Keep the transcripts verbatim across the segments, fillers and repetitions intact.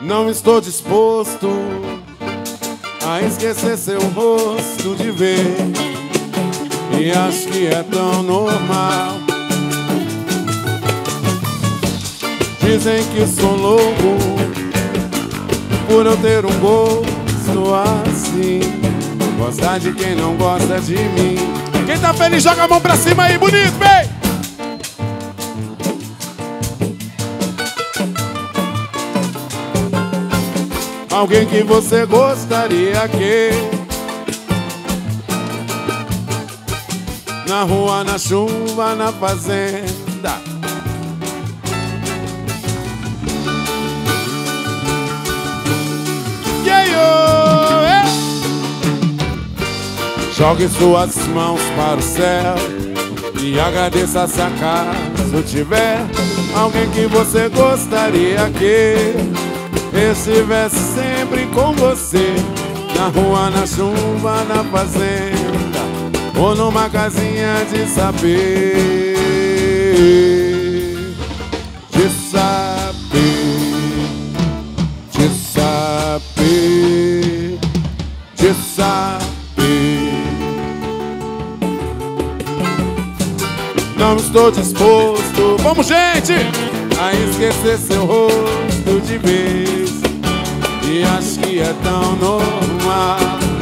Não estou disposto a esquecer seu rosto de vez, e acho que é tão normal. Dizem que sou louco por eu ter um gosto assim, gostar de quem não gosta de mim. Quem tá feliz joga a mão pra cima aí, bonito, vem! Alguém que você gostaria que na rua, na chuva, na fazenda, yeah, yo, yeah. Jogue suas mãos para o céu e agradeça se acaso tiver alguém que você gostaria que estivesse sempre com você, na rua, na chuva, na fazenda, ou numa casinha de saber, de saber, de saber, de saber. Não estou disposto, vamos gente, a esquecer seu rosto de vez, e acho que é tão normal.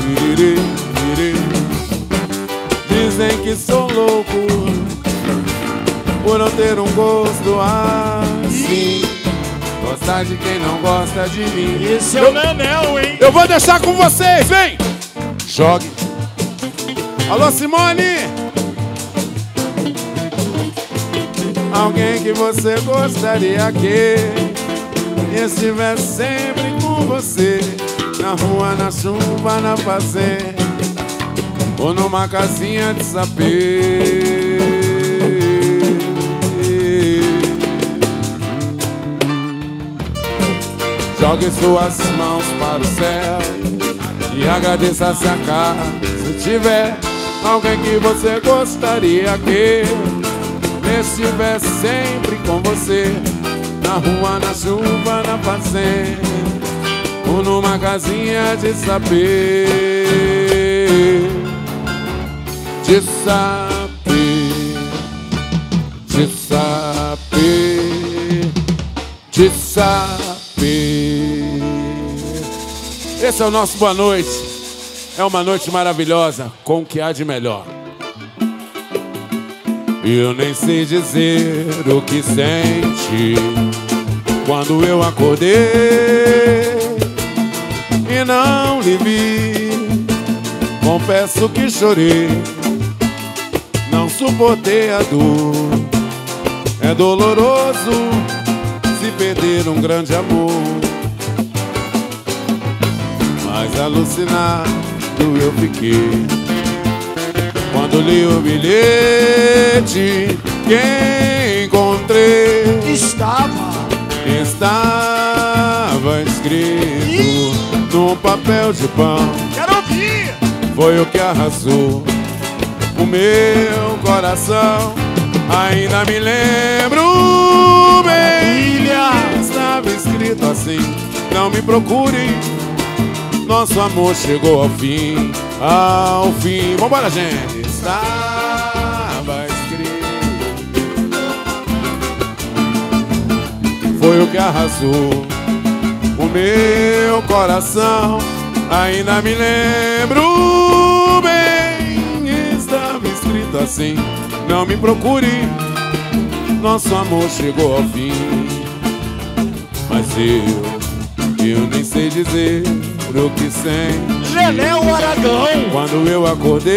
Dizem que sou louco por não ter um gosto assim, gostar de quem não gosta de mim. Esse é o Nenel, hein? Eu vou deixar com vocês, vem! Jogue. Alô, Simone! Alguém que você gostaria que estivesse sempre com você, na rua, na chuva, na fazenda, ou numa casinha de saber. Jogue suas mãos para o céu e agradeça se acaso tiver alguém que você gostaria que estivesse sempre com você, na rua, na chuva, na fazenda, ou numa casinha de saber, de saber, de saber, de saber. Esse é o nosso boa noite. É uma noite maravilhosa com o que há de melhor. Eu nem sei dizer o que senti quando eu acordei e não lhe vi. Confesso que chorei, não suportei a dor. É doloroso se perder um grande amor, mas alucinado eu fiquei quando li o bilhete que encontrei. Estava Estava escrito Ih. num papel de pão. Quero ouvir! Foi o que arrasou o meu coração. Ainda me lembro bem. Filha. Estava escrito assim: não me procure, nosso amor chegou ao fim, ao fim. Vambora, gente! Estava escrito, foi o que arrasou o meu coração. Ainda me lembro bem, estava escrito assim: não me procure, nosso amor chegou ao fim. Mas eu, eu nem sei dizer o que senti Nenel Aragão! quando eu acordei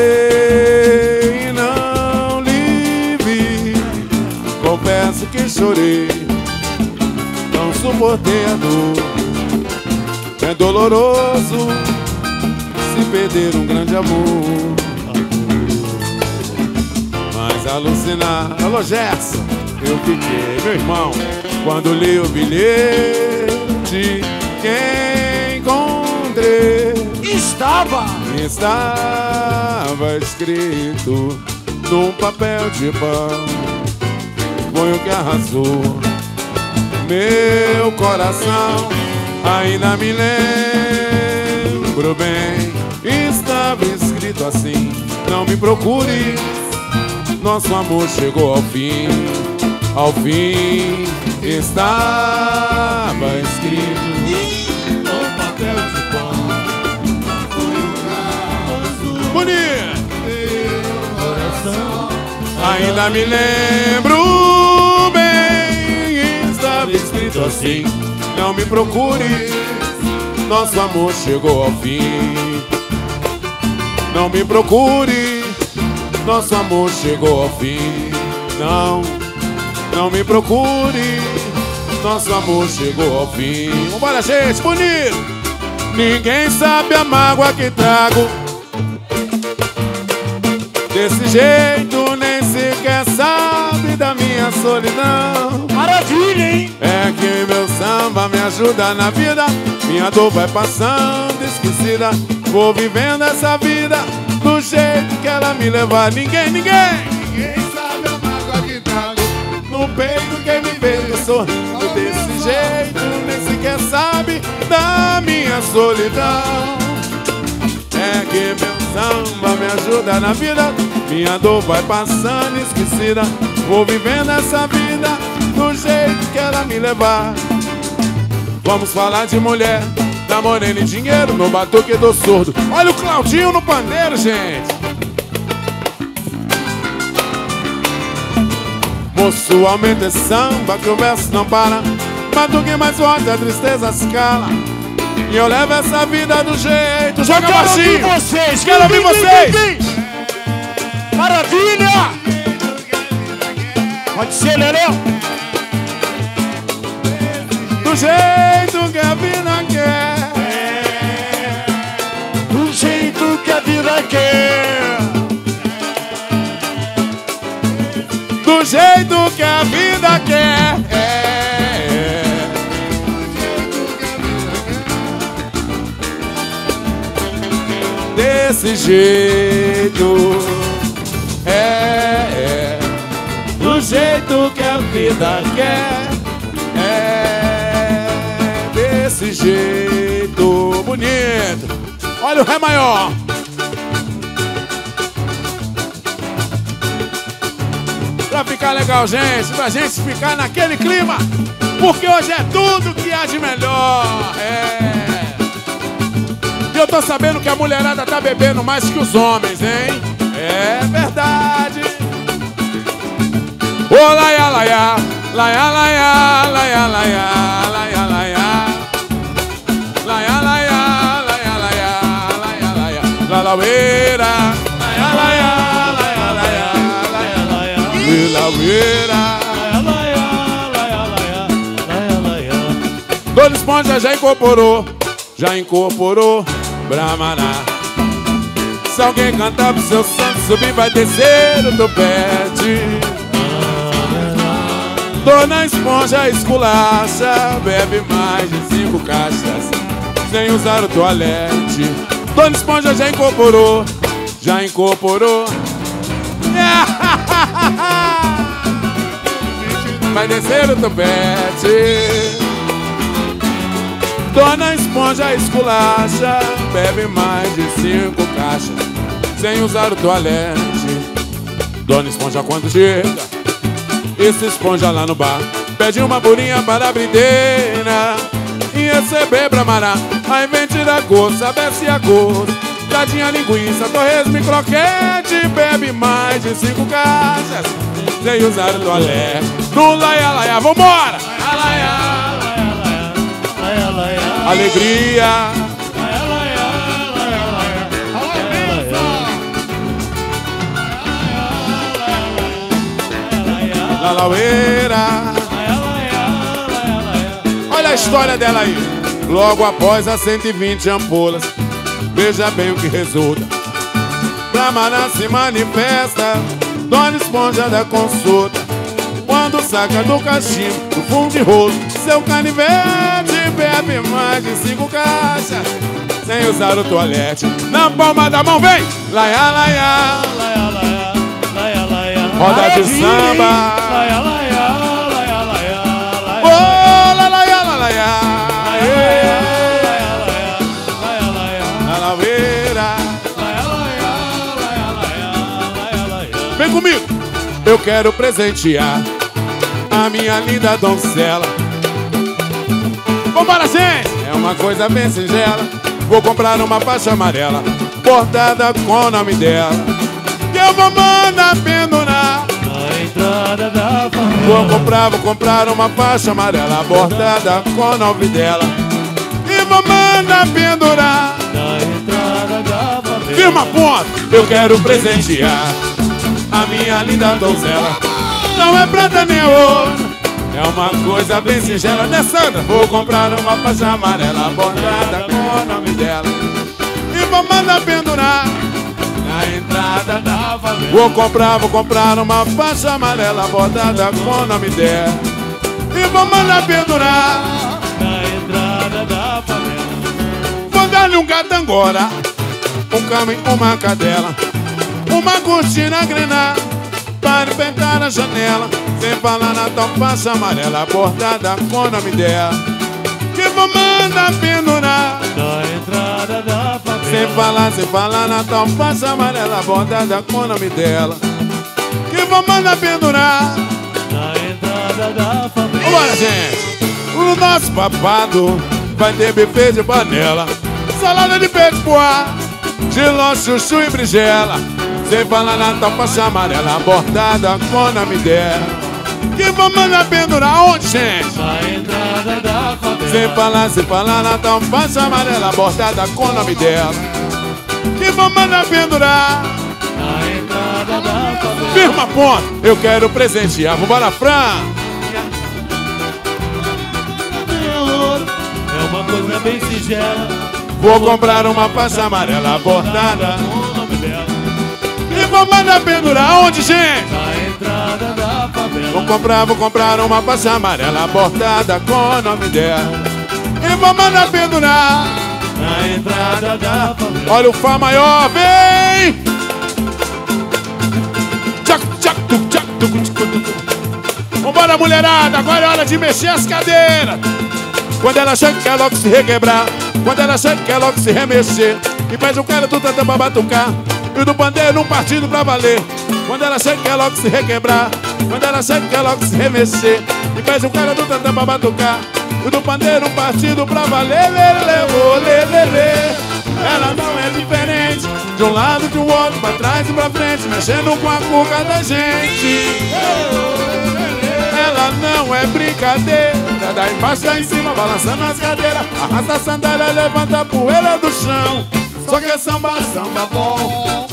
e não lhe vi. Confesso que chorei, não suportei a dor. É doloroso se perder um grande amor, mas alucinar. Alô, Gerson, eu fiquei, meu irmão, quando li o bilhete que encontrei. Estava Estava escrito num papel de pão. Foi o que arrasou meu meu coração. Ainda me lembro bem, estava escrito assim: não me procure, nosso amor chegou ao fim. Ao fim estava escrito no papel de pão. Bonito! Ainda me lembro bem, estava escrito assim: não me procure, nosso amor chegou ao fim. Não me procure, nosso amor chegou ao fim. Não, não me procure, nosso amor chegou ao fim. Vambora, gente, bonito! Ninguém sabe a mágoa que trago. Desse jeito nem sequer sabe da minha solidão. Maravilha, hein? É que meu samba me ajuda na vida. Minha dor vai passando esquecida. Vou vivendo essa vida do jeito que ela me levar. Ninguém, ninguém Ninguém sabe a mágoa que trago no peito. Quem me vê sorrindo desse jeito nem sequer sabe da minha solidão. É que meu samba me ajuda na vida. Minha dor vai passando esquecida. Vou vivendo essa vida do jeito que ela me levar. Vamos falar de mulher, da morena e dinheiro no batuque do surdo. Olha o Claudinho no pandeiro, gente. Moço, aumenta esse samba que o verso não para. Batuque mais forte, a tristeza se cala. E eu levo essa vida do jeito. Joga baixinho! Quero ouvir vocês! Quero ouvir vocês! Maravilha! Pode ser, Lelê? Do jeito que a vida quer. Do jeito que a vida quer. Do jeito que a vida quer. Desse jeito, é, é, do jeito que a vida quer, é, desse jeito, bonito. Olha o Ré maior. Pra ficar legal, gente, pra gente ficar naquele clima, porque hoje é tudo que há de melhor, é. E eu tô sabendo que a mulherada tá bebendo mais que os homens, hein? É verdade. Ô, oh, laia, laia, laia, laia, laia, laia, laia, laia, laia, laia, laia, laia, laia, laia, lalaueira, laia, laia, laia, laia, laia, laia, lalaueira. Dona Esponja já incorporou, já incorporou Brahmaná. Se alguém cantar pro seu santo subir, vai descer o topete. Dona Esponja esculacha, bebe mais de cinco caixas sem usar o toalete. Dona Esponja já incorporou, já incorporou. Vai descer o topete. Dona Esponja esculacha, bebe mais de cinco caixas sem usar o toalete. Dona Esponja quando chega, esse esponja lá no bar pede uma bolinha para a brideira e receber Brahmaná. Aí vem tirar gosto, saber se a gosto. Tadinha linguiça, torresmo e croquete. Bebe mais de cinco caixas sem usar o toalete. No laia, laia, vambora! Laia, laia. Alegria, lalaueira. Olha a história dela aí. Logo após as cento e vinte ampolas, veja bem o que resulta. Brahmaná se manifesta, Dona Esponja da consulta. Quando saca do cachimbo, do fundo de rolo, seu canivete bebe mais de cinco caixas sem usar o toalete. Na palma da mão vem laia, laia, laia, laia, laia, laia. Roda de samba. Laia, laia, laia, laia, laia. Oh, la, laia, la, eu quero presentear a minha linda donzela. Vambora, gente! É uma coisa bem singela. Vou comprar uma faixa amarela bordada com o nome dela, que eu vou mandar pendurar na entrada da favela. Vou comprar, vou comprar uma faixa amarela bordada com o nome dela e vou mandar pendurar na entrada da favela. Firma ponto, eu quero presentear a minha linda donzela. Não é prata nem ouro, é uma coisa bem singela, né, Sandra? Vou comprar uma faixa amarela bordada com o nome dela e vou mandar pendurar na entrada da favela. Vou comprar, vou comprar uma faixa amarela bordada com o nome dela e vou mandar pendurar na entrada da favela. Vou dar-lhe um gato angora, um cama e uma cadela, uma cortina grená para enfeitar na janela, sem falar na tal faixa amarela bordada com o nome dela, que vou mandar pendurar na entrada da favela. Sem falar, sem falar na tal faixa amarela bordada com o nome dela, que vou mandar pendurar na entrada da favela. Vambora, gente! O nosso papado vai ter buffet de panela, salada de peixe poá, giló, chuchu e berinjela. Sem falar na tal faixa amarela bordada com o nome dela, que vou mandar pendurar onde, gente? Na entrada da favela. Sem falar, sem falar na tal faixa amarela bordada com o nome dela, que vou mandar pendurar na entrada da favela. Firma ponto, eu quero presentear. Vambora, Fran! É uma coisa bem singela. Vou comprar uma faixa amarela bordada com o nome dela e vou mandar pendurar onde, gente? na entrada da favela. Vou comprar, vou comprar uma faixa amarela bordada com o nome dela e vou mandar pendurar na entrada da favela. Olha o Fá maior, vem! Tchac, tchac, tuc, tchac, tuc, tuc, tuc, tuc. Vambora, mulherada, agora é hora de mexer as cadeiras. Quando ela chega, quer logo se requebrar. Quando ela chega, quer logo se remexer. E faz o cara do tantão pra batucar e do pandeiro um partido pra valer. Quando ela chega, quer logo se requebrar. Quando ela chega, quer logo se remexer. E faz o cara do tantão pra batucar e do pandeiro um partido pra valer. Lê, lê, lê, lê, lê. Ela não é diferente, de um lado, de um outro, pra trás e pra frente, mexendo com a cuca da gente. Ela não é brincadeira, dá embaixo, dá em cima, balançando as cadeiras. Arrasta a sandália, levanta a poeira do chão. Só que é samba, samba bom.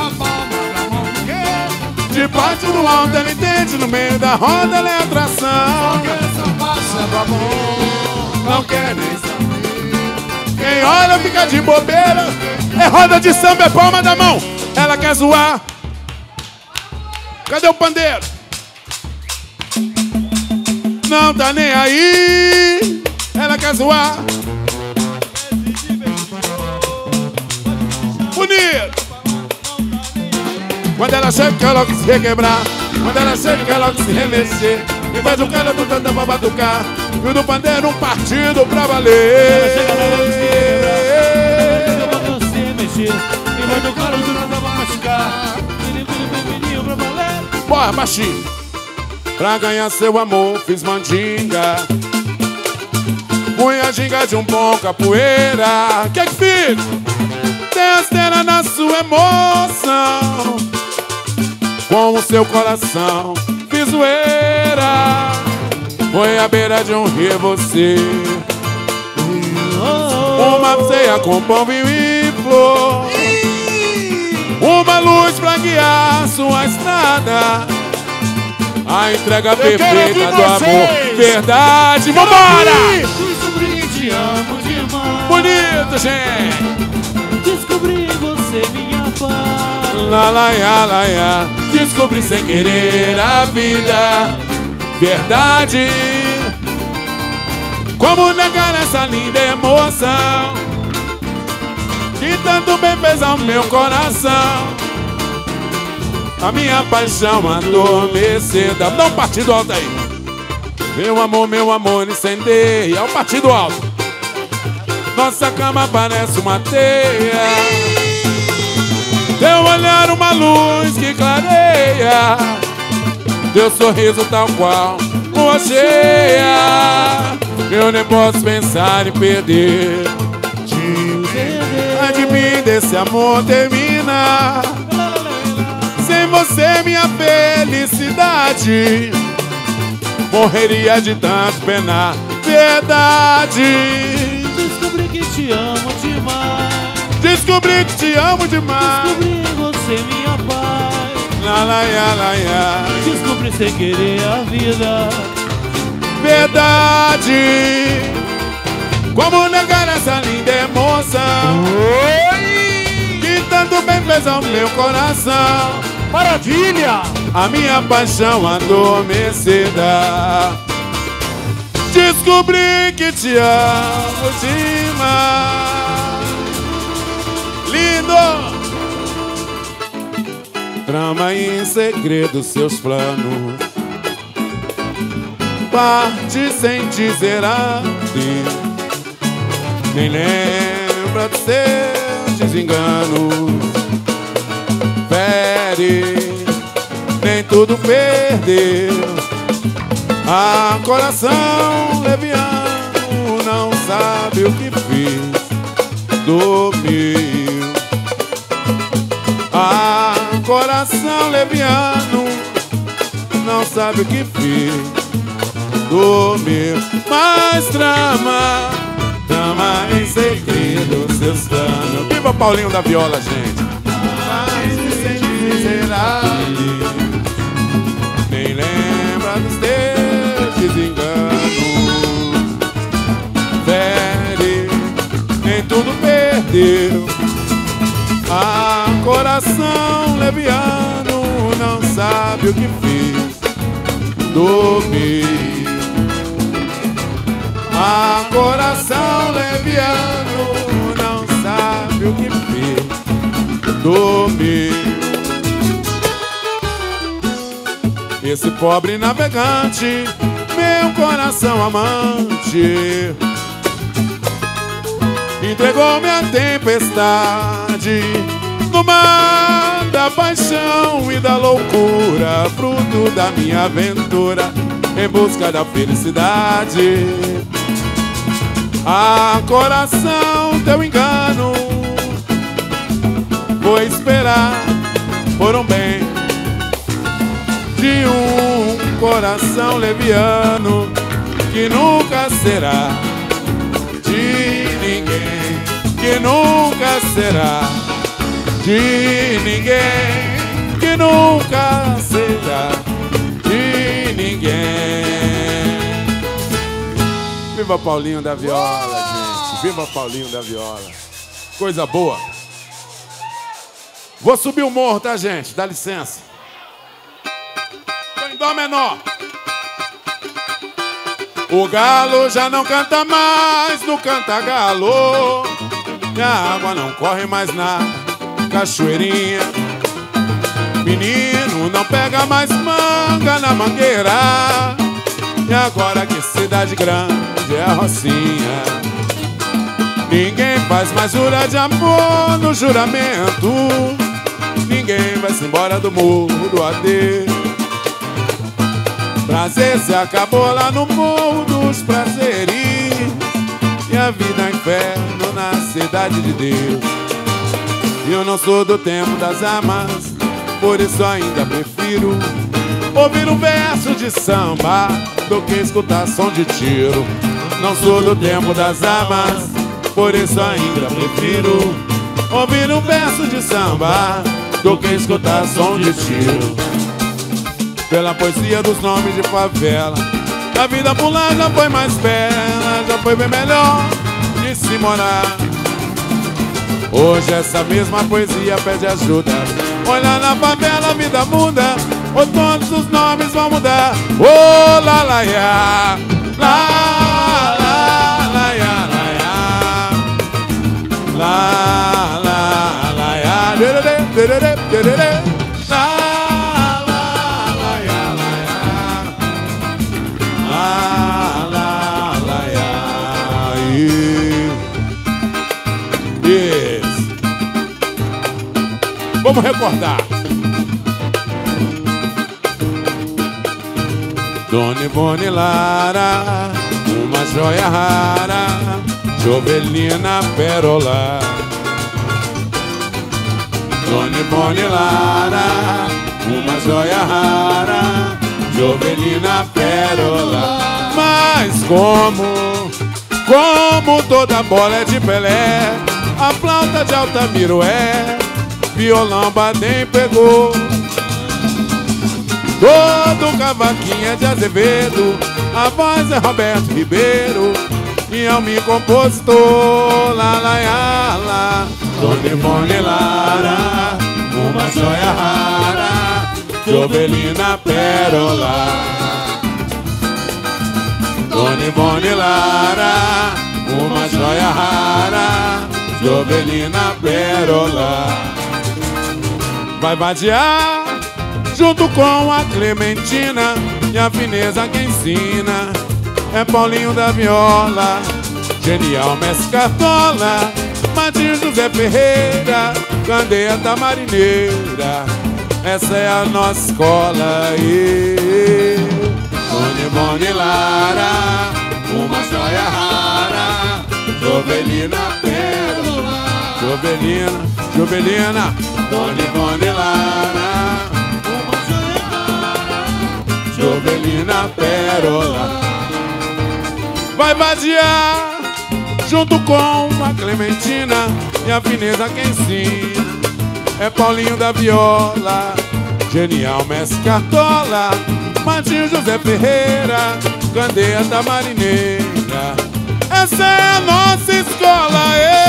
De parte do alto ela entende, no meio da roda ela é atração. Só que é samba, samba bom. Não quer nem saber. Quem olha fica de bobeira. É roda de samba, é palma da mão. Ela quer zoar. Cadê o pandeiro? Não tá nem aí. Ela quer zoar. Bonito. Quando ela chega, quer logo se requebrar. Quando ela chega, quer logo se remexer. E faz o cara do tantão pra batucar e o do pandeiro um partido pra valer. Chega logo se quebrar, pra você mexer. E faz o cara do tantão pra machucar. Ele vira pra valer. Bora, baixinho. Pra ganhar seu amor fiz mandinga. Fui a ginga de um bom capoeira. Que que fiz? Tem a cena na sua emoção. Com o seu coração fiz zoeira. Foi à beira de um rio você. Uma ceia com pão, vinho e flor. Uma luz pra guiar sua estrada. A entrega perfeita do amor. Verdade, vambora! Descobri, te amo demais. Bonito, gente! Descobri você, minha paz. Lá, lá, lá, lá, lá. Descobri sem querer a vida. Verdade. Como negar essa linda emoção que tanto bem fez ao meu coração. A minha paixão adormecida. Dá um partido alto aí. Meu amor, meu amor, incendeia. O partido alto. Nossa cama parece uma teia. Teu olhar uma luz que clareia. teu sorriso tal qual lua cheia. Eu nem posso pensar em perder. Ai de mim, desse amor termina. Sem você minha felicidade morreria de tanto penar. Verdade. Descobri que te amo demais. Descobri que te amo demais. Descobri em você minha paz. La la ya, la ya. Descobri sem querer a vida. Verdade. Como negar essa linda emoção? Oi! Que tanto bem fez ao meu coração. Maravilha! A minha paixão adormecida. Descobri que te amo demais. Lindo! Trama em segredo seus planos. Parte sem dizer adeus. Nem lembra dos seus desenganos. Fere, nem tudo perdeu. Ah, coração leviano, não sabe o que fiz. Dormiu. Ah, coração leviano, não sabe o que fiz. Dormiu. Mas trama, trama em segredo seus planos. Viva Paulinho da Viola, gente. Mas sem dizer adeus. Nem lembra dos teus desenganos. Fere, nem tudo perdeu. Ah, coração leviano, não sabe o que fiz. Dormiu. Ah, coração leviano, não sabe o que fiz. Dormiu. Esse pobre navegante, meu coração amante, entregou-me a tempestade no mar da paixão e da loucura, fruto da minha aventura em busca da felicidade. Ah, coração, teu engano vou esperar por um bem de um coração leviano que nunca será de ninguém, que nunca será de ninguém, que nunca será de ninguém. Viva Paulinho da Viola, gente. Viva Paulinho da Viola. Coisa boa. Vou subir o morro, tá, gente? Dá licença. Tô em dó menor. O galo já não canta mais no canta-galo. E a água não corre mais na cachoeirinha. Menino não pega mais manga na mangueira. E agora que cidade grande é a Rocinha. Ninguém faz mais jura de amor no juramento. Ninguém vai-se embora do morro do adeus. Prazer se acabou lá no morro dos prazeres. E a vida é inferno na cidade de Deus. Eu não sou do tempo das armas, por isso ainda prefiro ouvir um verso de samba do que escutar som de tiro. Não sou do tempo das armas, por isso ainda prefiro ouvir um verso de samba do que escutar som de tiro. Pela poesia dos nomes de favela, a vida por lá já foi mais bela, já foi bem melhor de se morar. Hoje essa mesma poesia pede ajuda. Olha na favela a vida muda, ou todos os nomes vão mudar. Oh, la la ya, la la la ya, la ya, la la la ya, derere, derere, derere, la la la ya, la ya, la la la ya. Yes. Vamos recordar. Dona Ivone Lara, uma joia rara, Jovelina Pérola. Dona Ivone Lara, uma joia rara, Jovelina Pérola. Mas como, como toda bola é de Pelé, a flauta de Altamiro é, violão Baden pegou. Todo cavaquinho é de Azevedo, a voz é Roberto Ribeiro, e é o meu compositor, lá, lá, lá, lá. Dona Ivone Lara, uma joia rara, Jovelina Pérola. Dona Ivone Lara, uma joia rara, Jovelina Pérola. Vai vadiar junto com a Clementina, e a fineza que ensina é Paulinho da viola, genial mestre Cartola, Martim José Ferreira, Candeia Marineira. Essa é a nossa escola. E Dona Ivone Lara, uma joia rara, Jovelina Pérola. Jovelina, Jovelina, Dona Ivone Lara, uma joia rara, Jovelina Pérola. Vai vadiar junto com a Clementina, e a fineza que ensina é Paulinho da viola, genial mestre Cartola, Martim José Ferreira, Candeia Marineira. Essa é a nossa escola.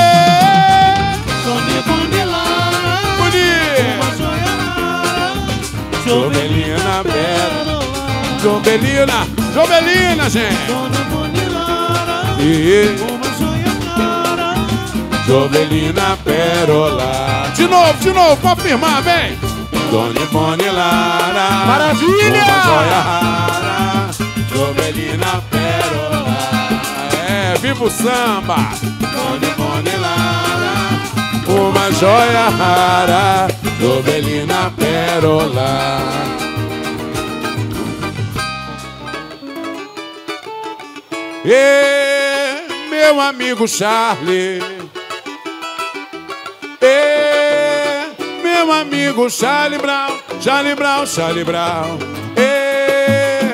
Dona Ivone Lara, uma joia rara, Jovelina Pérola. Jovelina, Jovelina, gente. Dona Ivone Lara, E uma joia rara, Jovelina Pérola. De novo, de novo, confirmar, vem. Dona Ivone Lara, maravilha! Uma joia rara, Jovelina Pérola. É, viva o samba! Dona Ivone Lara, uma joia rara, Jovelina Pérola. E meu amigo Charlie, e meu amigo Charlie Brown, Charlie Brown, Charlie Brown. E,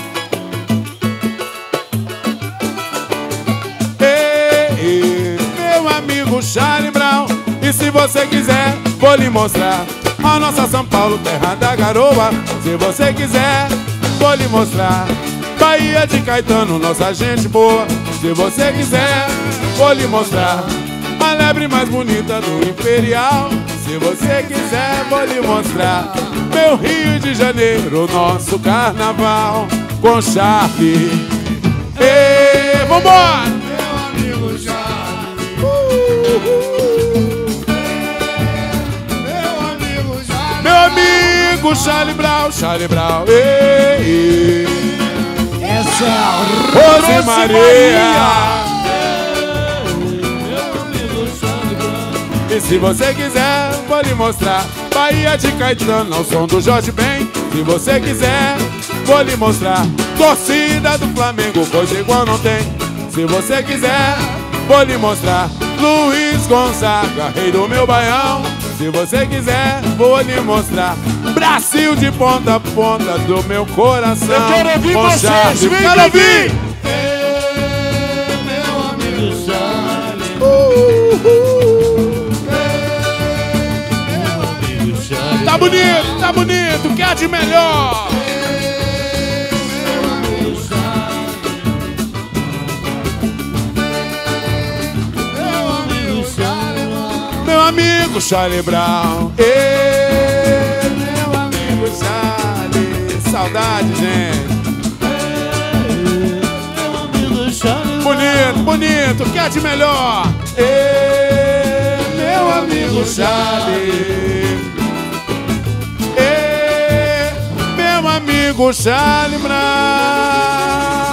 e, e meu amigo Charlie Brown. E se você quiser, vou lhe mostrar a nossa São Paulo, terra da garoa. Se você quiser, vou lhe mostrar Bahia de Caetano, nossa gente boa. Se você quiser, vou lhe mostrar a lebre mais bonita do Imperial. Se você quiser, vou lhe mostrar meu Rio de Janeiro, nosso carnaval com Charlie. Ei, vambora! Meu amigo Charlie, Uh, uh. meu amigo Charlie, Meu amigo Charlie Brown, Charlie Brown. Ei, ei. essa é a Rose Maria. E se você quiser, vou lhe mostrar Bahia de Caetano, ao som do Jorge Ben. Se você quiser, vou lhe mostrar torcida do Flamengo, coisa igual não tem. Se você quiser, vou lhe mostrar Luiz Gonzaga, rei do meu baião. Se você quiser, vou lhe mostrar Brasil de ponta a ponta do meu coração. Eu quero ouvir com vocês, Charlie. vem, Quero vem, ouvir! Ei, meu amigo Charlie, Uh, uh. meu amigo Charlie, Tá bonito, tá bonito, quer de melhor? meu amigo Charlie, meu amigo Charlie, Meu amigo Charlie Brown. Ei, meu amigo Charlie. Saudade, gente. Meu amigo Charlie, Bonito, bonito, quer de melhor? Ei, meu amigo Charlie. Ei, meu amigo Charlie Brown.